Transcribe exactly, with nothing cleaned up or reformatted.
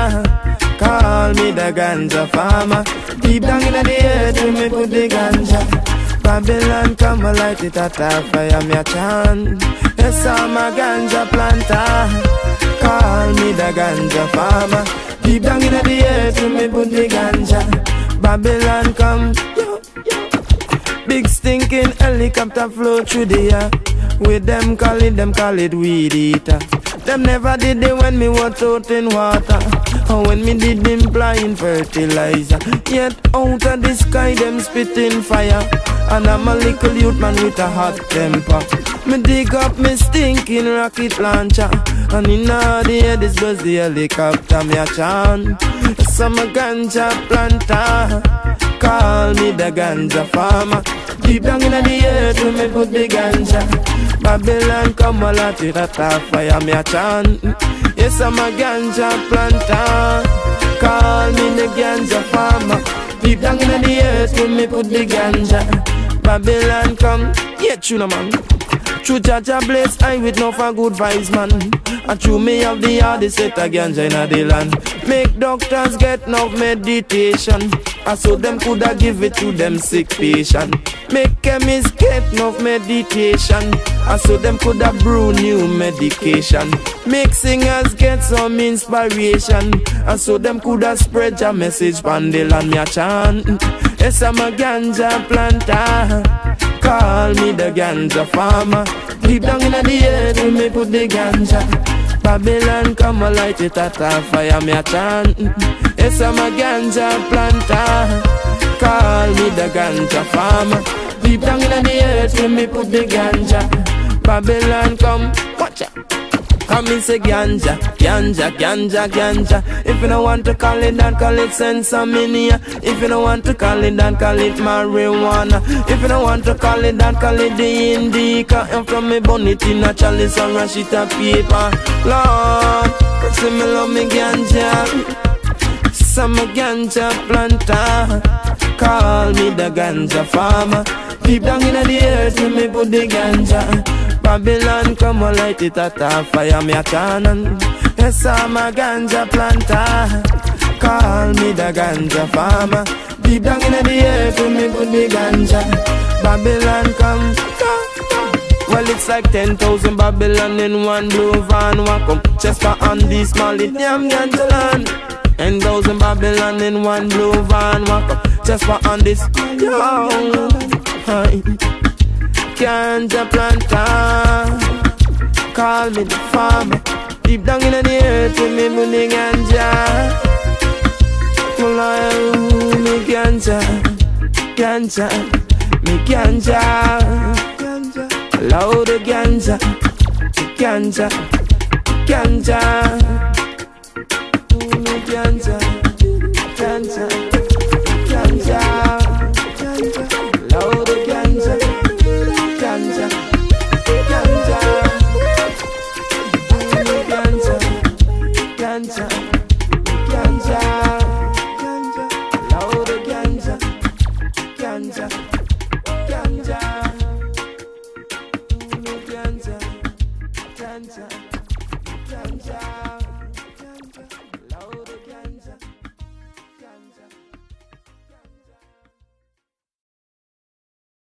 Call me the ganja farmer. Deep down in the earth when me put the ganja. Babylon come and light it at a fire, me a chant. Yes, I'm a ganja planter. Call me the ganja farmer. Deep down in the earth when me put the ganja. Babylon come, yo, yo. Big stinking helicopter flow through the air. With them call it, them call it weed eater. Them never did it when me was out in water, or when me did them blind fertilizer. Yet out of the sky them spitting fire. And I'm a little youth man with a hot temper. Me dig up me stinking rocket launcher. And in all the air this was the helicopter me a chant. Some a ganja planter. Call me the ganja farmer. Deep down in the earth when me put the ganja. Babylon come a lot with a top fire me a chant. Yes, I'm a ganja planter. Call me the ganja farmer. Deep down in the earth when me put the ganja. Babylon come, yeah, tuna man. True Jaja bless I with no for good vibes man. And true me have the hardest set a ganja in the land. Make doctors get no meditation. And so them coulda give it to them sick patient. Make chemists get no meditation. And so them coulda brew new medication. Make singers get some inspiration. And so them coulda spread your message pan the land me a chant. Yes, I'm a ganja planter. Call me the ganja farmer. Deep down in the earth when me put the ganja. Babylon come a light it at a fire me a chant. Yes, I'm a ganja planter. Call me the ganja farmer. Deep down in the earth when me put the ganja. Babylon come, watch out. Come and say ganja, ganja, ganja, ganja. If you don't want to call it that, call it sensaminia. If you don't want to call it that, call it marijuana. If you don't want to call it that, call it the indica. And from me bun it in a chalice and rush it a paper. Lord, say me love me ganja. Some ganja planter. Call me the ganja farmer. Deep down in the earth when me put the ganja. Babylon come and light it at a fire me a chant. Yes, I'm a ganja planter. Call me the ganja farmer. Deep down in the earth when me put the ganja. Babylon come, come, come. Well, it's like ten thousand Babylon in one blue van. Welcome, Chester on this small it damn ganja land. Ten thousand Babylon in one blue van. Welcome, Chester on this, yo, hi. Ganja planter. Call me the farmer. Deep down in the earth with me putting ganja. Well, I me ganja, ganja, me ganja, loud the ganja, ganja, ganja, me ganja, ganja.